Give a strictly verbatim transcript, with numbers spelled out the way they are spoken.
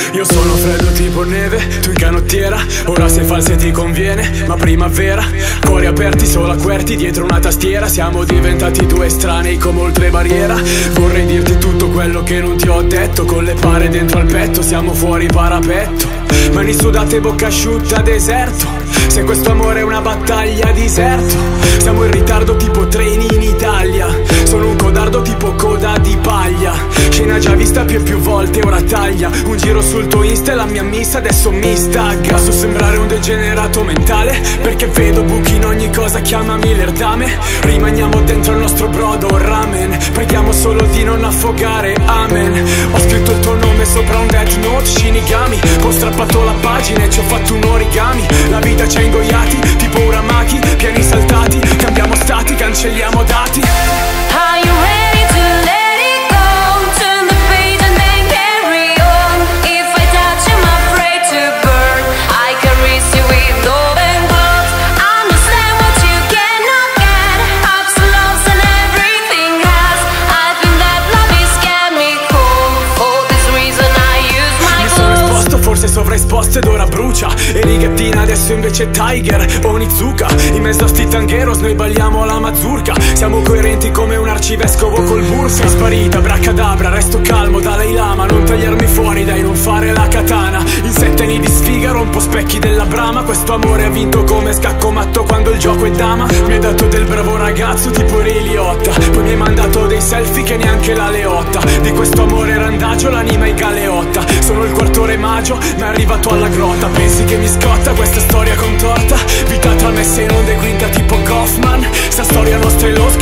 Io sono freddo tipo neve, tu in canottiera. Ora sei falsa e ti conviene, ma primavera. Cuori aperti, solo acquerti dietro una tastiera. Siamo diventati due estranei come oltrebarriera. Vorrei dirti tutto quello che non ti ho detto. Con le pare dentro al petto, siamo fuori parapetto. Mani sudate, bocca asciutta, deserto. Se questo amore è una battaglia, diserto. Siamo in ritardo tipo treni in Italia. Sono un codardo tipo coda di paglia. Scena già vista più e più volte, ora taglia. Un giro sul tuo Insta e la mia miss adesso mi stagga. So sembrare un degenerato mentale, perché vedo buchi in ogni cosa, chiamami l'erdame. Rimaniamo dentro il nostro brodo ramen. Preghiamo solo di non affogare, amen. Ho scritto il tuo nome sopra un death note, Shinigami. Ho strappato la pagina e ci ho fatto un origami. La vita ci ha ingoiati, tipo Uramaki. Piani saltati, cambiamo stati, cancelliamo dati. Are you ready to let it go? Turn the page and then carry on. If I touch you, I'm afraid to burn. I caress you with open gloves. Understand what you cannot get. Ups, loves and everything has. I think that love is chemical. For this reason I use my Mi sono clothes. esposto, forse sovraesposto ed ora brucia. E rigattina adesso invece Tiger o Nizuka. In mezzo a sti tangueros noi balliamo la mazurka. Siamo coerenti come un arcivescovo col burka. Sei sparita, bracadabra, resto calmo, Dalai Lama. Non tagliarmi fuori, dai, non fare la katana. In sette anni di sfiga rompo specchi della brama. Questo amore ha vinto come scacco matto quando il gioco è dama. Mi hai dato del bravo ragazzo tipo Ray Liotta. Poi mi hai mandato dei selfie che neanche la Leotta. Di questo amore randagio l'anima è galeotta. Sono il quarto re magio, ma è arrivato alla grotta. Pensi che mi scotta questa storia contorta? Vita tra messe in onde, quinta tipo Goffman. Sta storia nostra è lo